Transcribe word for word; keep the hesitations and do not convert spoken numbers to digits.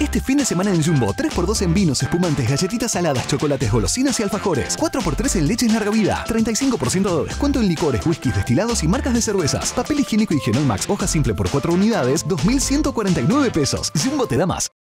Este fin de semana en Jumbo, tres por dos en vinos, espumantes, galletitas, saladas, chocolates, golosinas y alfajores. cuatro por tres en leches larga vida. treinta y cinco por ciento de descuento en licores, whiskies, destilados y marcas de cervezas. Papel higiénico Higienol Max, hoja simple por cuatro unidades, dos mil ciento cuarenta y nueve pesos. Jumbo te da más.